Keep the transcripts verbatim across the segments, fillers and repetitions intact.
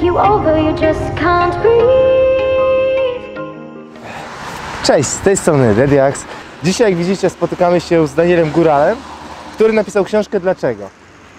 you over, you just can't breathe. Cześć, z tej strony Dediax. Dzisiaj, jak widzicie, spotykamy się z Danielem Góralem, który napisał książkę Dlaczego?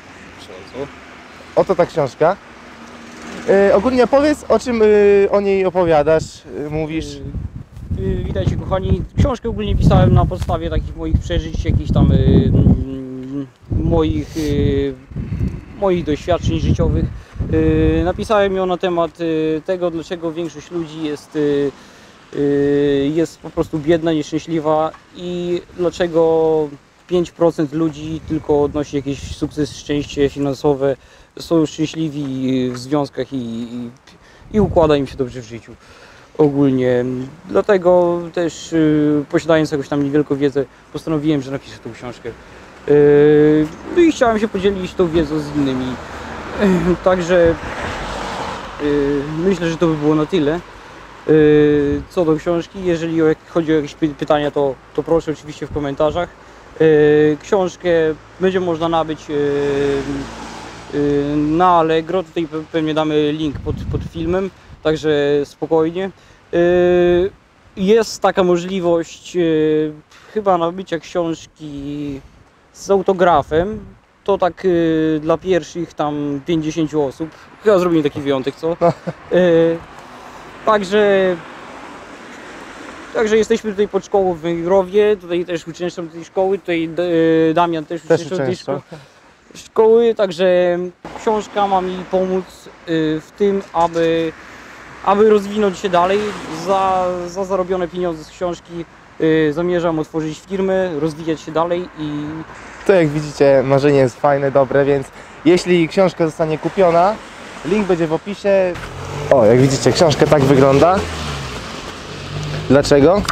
Oto ta książka. Yy, ogólnie powiedz, o czym yy, o niej opowiadasz, yy, mówisz. Yy, yy, witajcie kochani. Książkę ogólnie pisałem na podstawie takich moich przeżyć, jakichś tam yy, yy, moich, yy, moich doświadczeń życiowych. Yy, napisałem ją na temat yy, tego, dlaczego większość ludzi jest, yy, yy, jest po prostu biedna, nieszczęśliwa i dlaczego pięć procent ludzi tylko odnosi jakiś sukces, szczęście finansowe, są szczęśliwi w związkach i, i, i układa im się dobrze w życiu ogólnie. Dlatego też yy, posiadając jakąś tam niewielką wiedzę, postanowiłem, że napiszę tą książkę. Yy, no i chciałem się podzielić tą wiedzą z innymi. Yy, także yy, myślę, że to by było na tyle. Yy, co do książki, jeżeli chodzi o jakieś pytania, to, to proszę oczywiście w komentarzach. Yy, książkę będzie można nabyć yy, yy, na Allegro, tutaj pewnie damy link pod, pod filmem, także spokojnie. Yy, jest taka możliwość yy, chyba nabycia książki z autografem, to tak yy, dla pierwszych tam pięćdziesięciu osób, chyba zrobimy taki wyjątek, co? Yy, także Także jesteśmy tutaj pod szkołą w Węgrowie, tutaj też uczęszczam tej szkoły, tutaj yy, Damian też, też uczęszczał tej szko szkoły, także książka ma mi pomóc yy, w tym, aby, aby rozwinąć się dalej. Za, za zarobione pieniądze z książki yy, zamierzam otworzyć firmę, rozwijać się dalej i... To, jak widzicie, marzenie jest fajne, dobre, więc jeśli książka zostanie kupiona, link będzie w opisie. O, jak widzicie, książka tak wygląda. Dlaczego?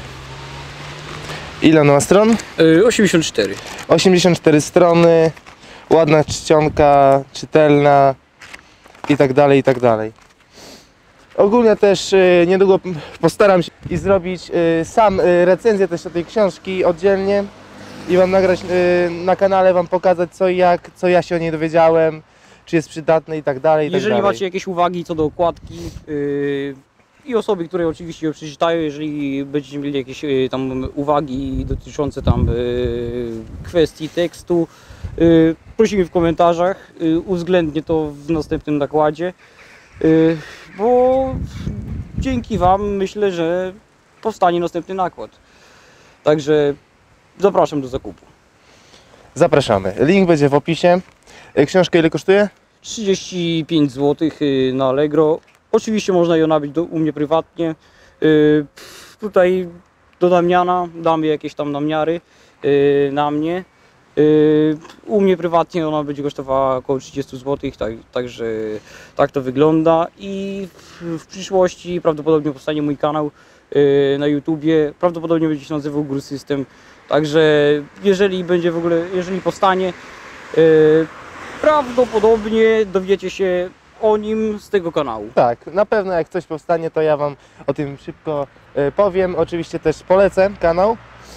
Ile ona ma stron? Yy, osiemdziesiąt cztery. osiemdziesiąt cztery strony, ładna czcionka, czytelna i tak dalej, i tak dalej. Ogólnie też y, niedługo postaram się i zrobić y, sam y, recenzję też tej książki oddzielnie i wam nagrać y, na kanale, wam pokazać co i jak, co ja się o niej dowiedziałem, czy jest przydatne i tak dalej. I Jeżeli tak dalej. macie jakieś uwagi co do okładki, yy, i osoby, które oczywiście ją przeczytają, jeżeli będziecie mieli jakieś y, tam uwagi dotyczące tam y, kwestii tekstu, y, prosimy w komentarzach, y, uwzględnię to w następnym nakładzie, y, bo dzięki wam myślę, że powstanie następny nakład. Także zapraszam do zakupu. Zapraszamy. Link będzie w opisie. Książka ile kosztuje? trzydzieści pięć złotych na Allegro. Oczywiście można ją nabyć do, u mnie prywatnie. Yy, tutaj do Damiana damy jakieś tam namiary yy, na mnie. Yy, u mnie prywatnie ona będzie kosztowała około trzydzieści złotych, tak, także tak to wygląda. I w, w przyszłości prawdopodobnie powstanie mój kanał yy, na YouTubie. Prawdopodobnie będzie się nazywał Gru System. Także jeżeli będzie w ogóle, jeżeli powstanie, yy, prawdopodobnie dowiecie się o nim z tego kanału. Tak, na pewno jak coś powstanie, to ja wam o tym szybko y, powiem. Oczywiście też polecę kanał.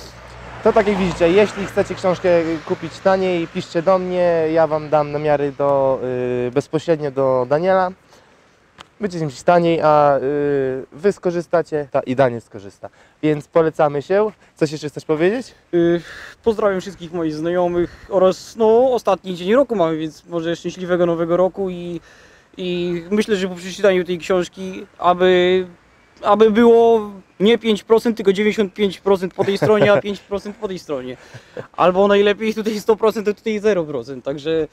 To tak jak widzicie, jeśli chcecie książkę kupić taniej, piszcie do mnie, ja wam dam namiary do, y, bezpośrednio do Daniela. Będziecie mieć taniej, a y, wy skorzystacie ta, i Daniel skorzysta. Więc polecamy się. Coś jeszcze chcesz powiedzieć? Yy, pozdrawiam wszystkich moich znajomych oraz no, ostatni dzień roku mamy, więc może szczęśliwego nowego roku i I myślę, że po przeczytaniu tej książki, aby, aby było nie pięć procent, tylko dziewięćdziesiąt pięć procent po tej stronie, a pięć procent po tej stronie. Albo najlepiej tutaj sto procent, a tutaj zero procent. Także,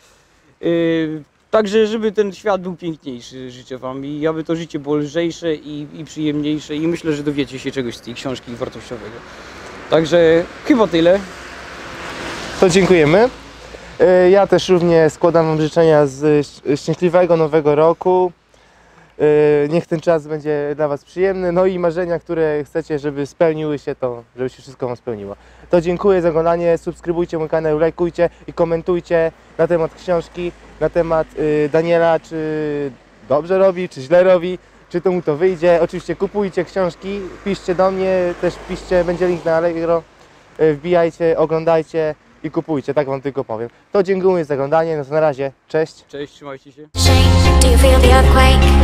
yy, także żeby ten świat był piękniejszy, życzę wam i aby to życie było lżejsze i, i przyjemniejsze i myślę, że dowiecie się czegoś z tej książki wartościowego. Także chyba tyle. To dziękujemy. Ja też również składam wam życzenia z szczęśliwego nowego roku. Niech ten czas będzie dla was przyjemny, no i marzenia, które chcecie, żeby spełniły się, to żeby się wszystko wam spełniło. To dziękuję za oglądanie, subskrybujcie mój kanał, lajkujcie i komentujcie na temat książki, na temat Daniela, czy dobrze robi, czy źle robi, czy to mu to wyjdzie. Oczywiście kupujcie książki, piszcie do mnie, też piszcie, będzie link na Allegro, wbijajcie, oglądajcie i kupujcie, tak wam tylko powiem. To dziękuję za oglądanie, no to na razie, cześć. Cześć, trzymajcie się. Shake, do you feel the earthquake?